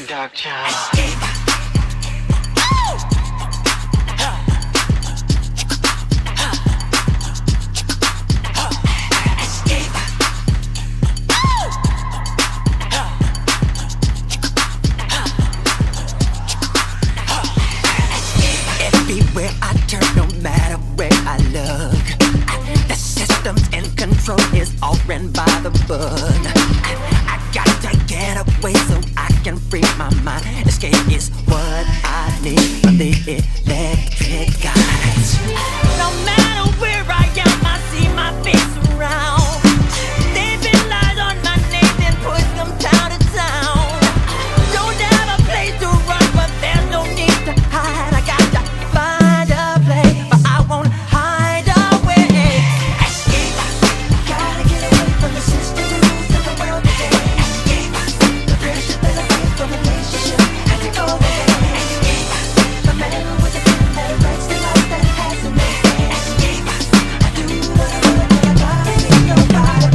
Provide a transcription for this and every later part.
Dark Child. Everywhere I turn, no matter where I look, the system's in control, is all ran by the book. I got to get away so I can free my mind. Escape is what I need from the electric guys. No matter where I am, I see my face around. They've been lies on my name and push them town to town. Don't have a place to run, but there's no need to hide. I got to find a place, but I won't hide away. Escape, gotta get away from the system, the rules of the world today. Escape, the pressure that I face from a relationship has to go away. Escape, the man with the pen that writes the life that has no name. Escape, I do what I want, but I gotta be nobody.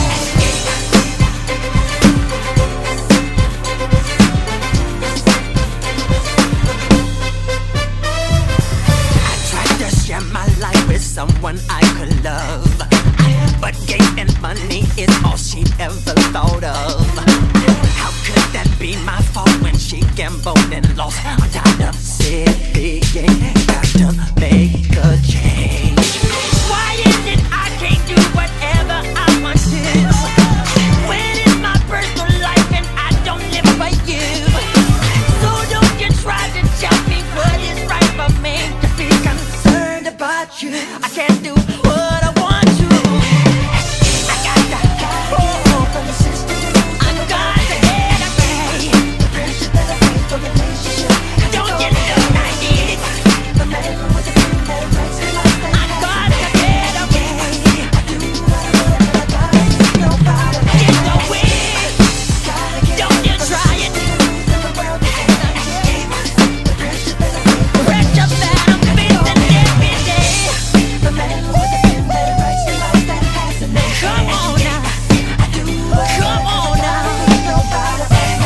I tried to share my life with someone I could love, but gain and money is all she ever thought of. How could that be my fault when she gambled and lost? I'm tired of sitting, got to make a change. Why is it I can't do whatever I want to? When it's my personal life and I don't live for you? So don't you try to tell me what is right for me. To be concerned about you, I can't do what I want to. I got to go from the system. I got to get away. The pressure that I face from a relationship. Don't you know I need it? The man with the pen that writes the life that I got to get away. I do what I want, but I gotta be nobody. Get away. Don't you try it. The pressure that I face. Pressure that I'm facing every day. The man with the pen that writes the life that has a name. Come on now. I do what I want. Come on now. Nobody.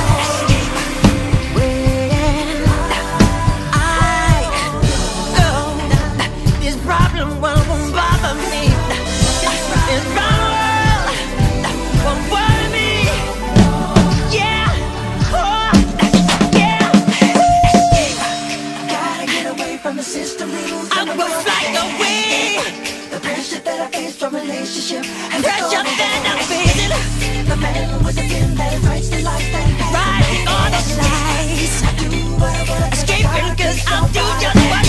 This problem won't bother me. This problem won't bother me. Yeah, oh, yeah. Gotta get away from the system. I will fly away. The pressure that I face from relationship. Pressure that I'm facing. The man with the pen that writes the life that has writing all the lies. I do what I want. Escaping 'cause I'll do just what